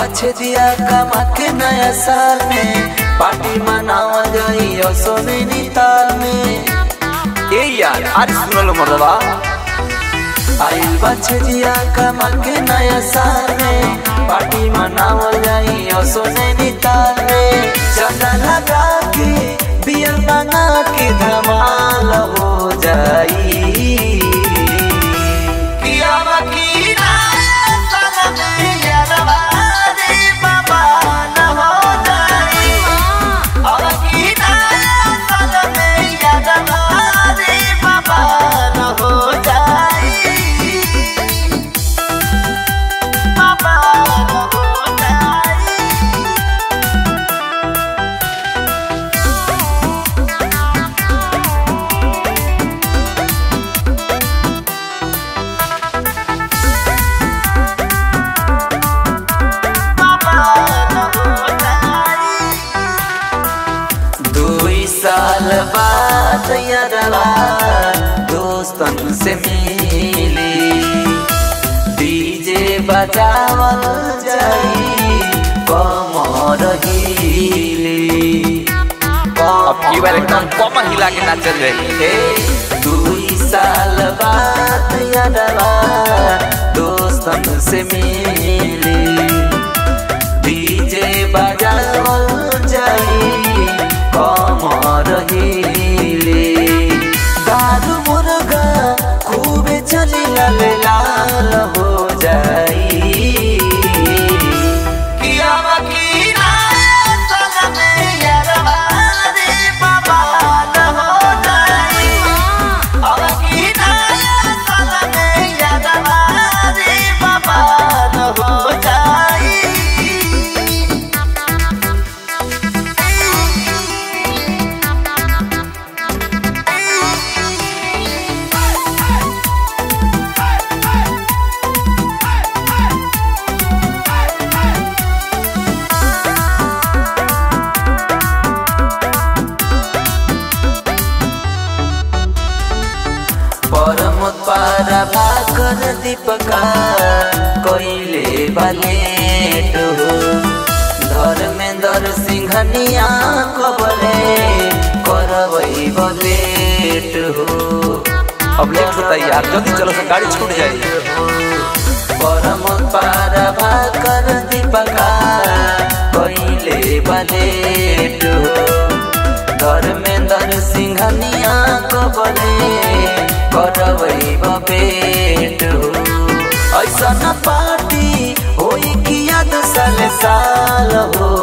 बचे दिया कमा के नया साल में पार्टी मनावा जाई सोने ताल में। ए यार आज सुन लो मर्दवा आई बचे दिया कमा के नया साल में पार्टी मनावा जाई सोने ताल में। चंदा लगा के बियर बना के धमाल हो जाई। साल बाद यारवा दोस्तन से मिली डीजे बजावल जाई कमर हिली। अब की बार एकदम कमर हिला के नाचल जाई। 2 साल बाद यारवा दोस्तन से मिली डीजे बजावल जाई कमर हिली। दारू मुर्गा खूबे चली लाल हो जाई। पारा भाकर दीपका कोइले बालेट हो धर्मेंद्र सिंघनिया कबरे करवई बलेट हो। अब लेट होता है यार जल्दी चलो से गाड़ी छूट जाएगी। परम पारा भाकर दीपका कोइले बालेट हो धर्मेंद्र सिंघनिया कबरे करवई बेट हो। ऐसा न पार्टी होई कि याद साल साल हो